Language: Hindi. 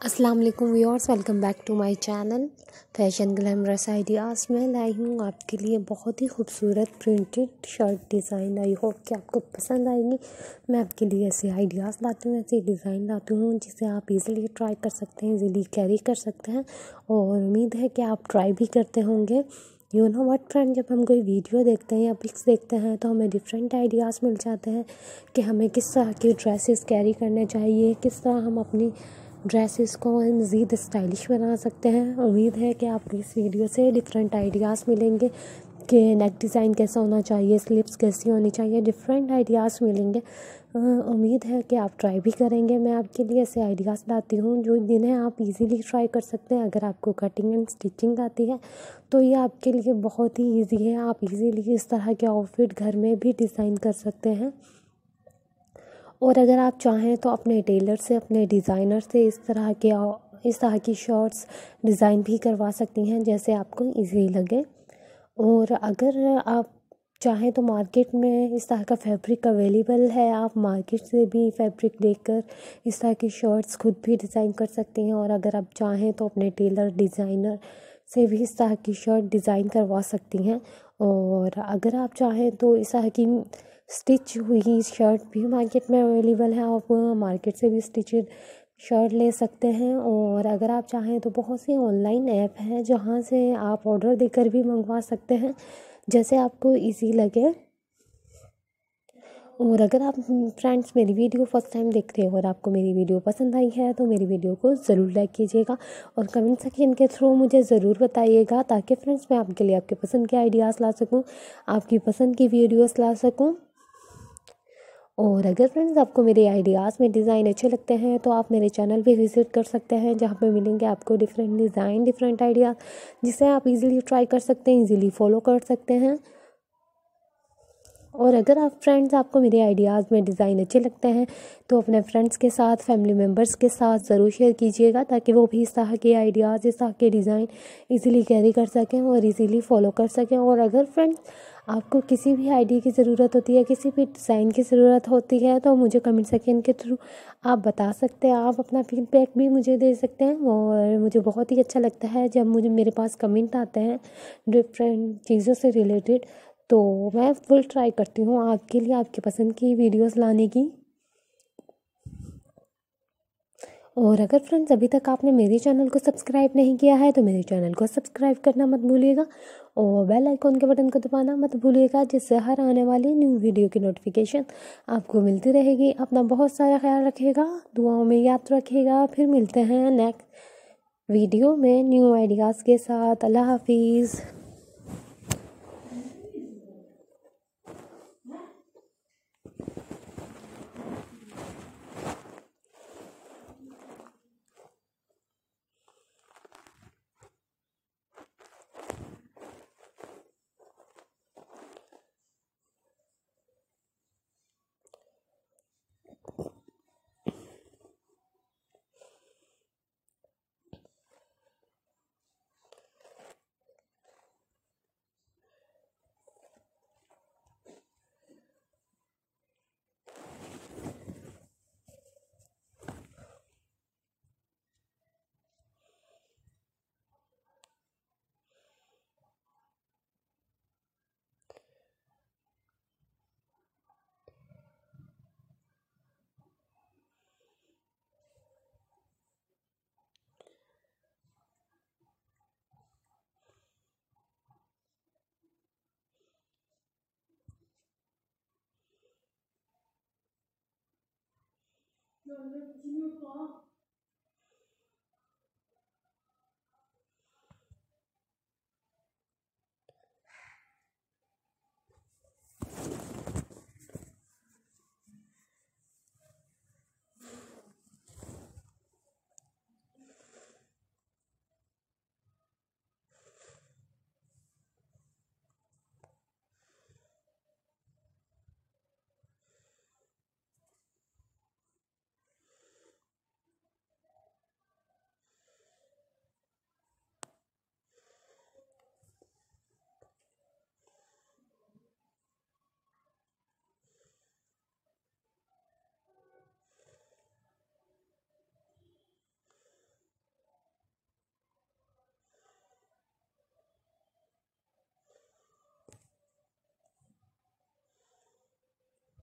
अस्सलाम वालेकुम viewers, welcome back to my channel fashion glamorous ideas में लाई हूँ आपके लिए बहुत ही खूबसूरत printed shirt design. I hope कि आपको पसंद आएगी। मैं आपके लिए ऐसे आइडियाज़ लाती हूँ, ऐसे डिज़ाइन लाती हूँ जिसे आप इजीली ट्राई कर सकते हैं, इजीली कैरी कर सकते हैं और उम्मीद है कि आप ट्राई भी करते होंगे। यू नो व्हाट फ्रेंड, जब हम कोई वीडियो देखते हैं या पिक्स देखते हैं तो हमें डिफरेंट आइडियाज़ मिल जाते हैं कि हमें किस तरह की ड्रेसेस कैरी करने चाहिए, किस तरह हम अपनी ड्रेसेस को मज़ीद स्टाइलिश बना सकते हैं। उम्मीद है कि आपको इस वीडियो से डिफरेंट आइडियाज़ मिलेंगे कि नेक डिज़ाइन कैसा होना चाहिए, स्लीव्स कैसी होनी चाहिए, डिफरेंट आइडियाज़ मिलेंगे। उम्मीद है कि आप ट्राई भी करेंगे। मैं आपके लिए ऐसे आइडियाज़ लाती हूँ जिन्हें आप इजीली ट्राई कर सकते हैं। अगर आपको कटिंग एंड स्टिचिंग आती है तो ये आपके लिए बहुत ही ईजी है। आप इजीली इस तरह के आउटफिट घर में भी डिज़ाइन कर सकते हैं और अगर आप चाहें तो अपने टेलर से, अपने डिज़ाइनर से इस तरह की शर्ट्स डिज़ाइन भी करवा सकती हैं जैसे आपको इजी लगे। और अगर आप चाहें तो मार्केट में इस तरह का फैब्रिक अवेलेबल है, आप मार्केट से भी फैब्रिक लेकर इस तरह की शर्ट्स खुद भी डिज़ाइन कर सकती हैं। और अगर आप चाहें तो अपने टेलर डिज़ाइनर से भी इस तरह की शर्ट डिज़ाइन करवा सकती हैं। और अगर आप चाहें तो इस तरह की स्टिच हुई शर्ट भी मार्केट में अवेलेबल है, आप मार्केट से भी स्टिचड शर्ट ले सकते हैं। और अगर आप चाहें तो बहुत से ऑनलाइन ऐप हैं जहां से आप ऑर्डर देकर भी मंगवा सकते हैं जैसे आपको इजी लगे। और अगर आप फ्रेंड्स मेरी वीडियो फर्स्ट टाइम देख रहे हो और आपको मेरी वीडियो पसंद आई है तो मेरी वीडियो को ज़रूर लाइक कीजिएगा और कमेंट सेक्शन के थ्रू मुझे ज़रूर बताइएगा ताकि फ्रेंड्स मैं आपके लिए आपके पसंद के आइडियाज़ ला सकूं, आपकी पसंद की वीडियोस ला सकूं। और अगर फ्रेंड्स आपको मेरे आइडियाज़ में डिज़ाइन अच्छे लगते हैं तो आप मेरे चैनल पे विज़िट कर सकते हैं जहाँ पे मिलेंगे आपको डिफरेंट डिज़ाइन, डिफरेंट आइडियाज़ जिसे आप इजीली ट्राई कर सकते हैं, इजीली फॉलो कर सकते हैं। और अगर आप फ्रेंड्स आपको मेरे आइडियाज़ में डिज़ाइन अच्छे लगते हैं तो अपने फ्रेंड्स के साथ, फैमिली मेम्बर्स के साथ ज़रूर शेयर कीजिएगा ताकि वो भी इस तरह के आइडियाज़, इस तरह के डिज़ाइन इजीली कैरी कर सकें और इजीली फॉलो कर सकें। और अगर फ्रेंड्स आपको किसी भी आइडिया की ज़रूरत होती है, किसी भी डिज़ाइन की ज़रूरत होती है तो मुझे कमेंट सेक्शन के थ्रू आप बता सकते हैं, आप अपना फीडबैक भी मुझे दे सकते हैं। और मुझे बहुत ही अच्छा लगता है जब मेरे पास कमेंट आते हैं डिफरेंट चीज़ों से रिलेटेड, तो मैं फुल ट्राई करती हूँ आपके लिए आपकी पसंद की वीडियोस लाने की। और अगर फ्रेंड्स अभी तक आपने मेरे चैनल को सब्सक्राइब नहीं किया है तो मेरे चैनल को सब्सक्राइब करना मत भूलिएगा और बेल आइकॉन के बटन को दबाना मत भूलिएगा जिससे हर आने वाली न्यू वीडियो की नोटिफिकेशन आपको मिलती रहेगी। अपना बहुत सारा ख्याल रखिएगा, दुआओं में याद रखिएगा। फिर मिलते हैं नेक्स्ट वीडियो में न्यू आइडियाज़ के साथ। अल्लाह हाफिज़।